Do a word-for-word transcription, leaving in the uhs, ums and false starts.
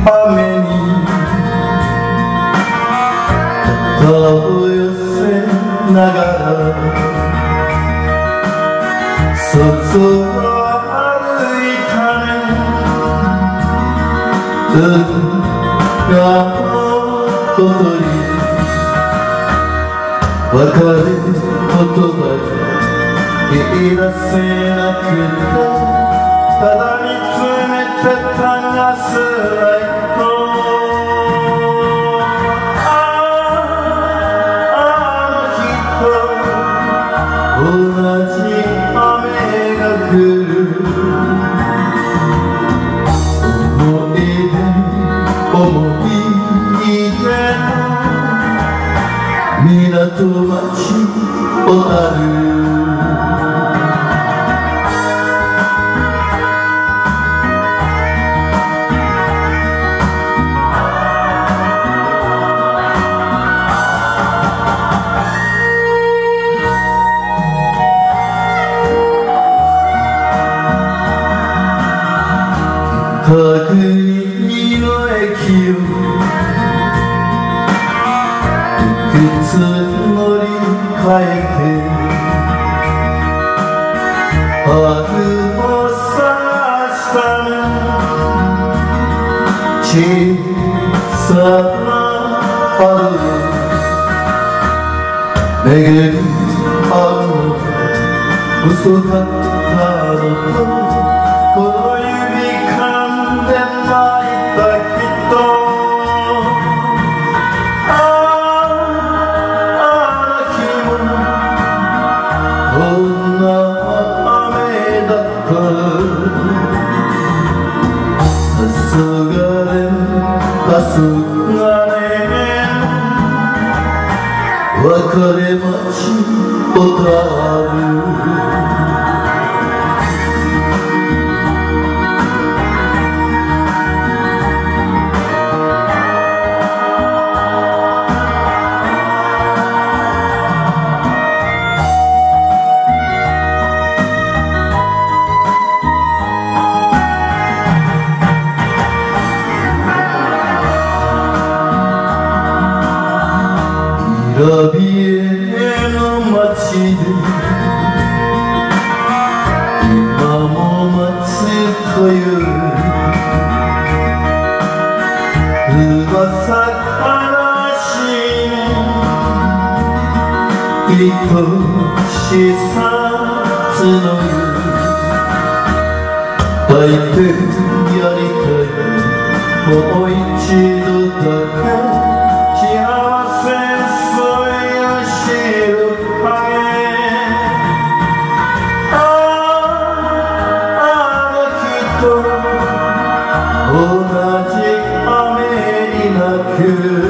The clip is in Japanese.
雨に肩を寄せながら外を歩いたね。海がことり別れ言葉言い出せなくてただ見つめてたガスライト。ああの日と同じ雨が降る。思い出思い出港町小樽。角煮の駅をいくつ乗り換えて春を探した小さな春を巡り合うの嘘だったのとこの指噛んで泣いた人。ああの日もこんな雨だった。黄昏黄昏別れ町小樽。ラビエの街で今も待つという噂話愛しさ募る。抱いてやりたいもう一度だけ幸せ同じ雨に泣く。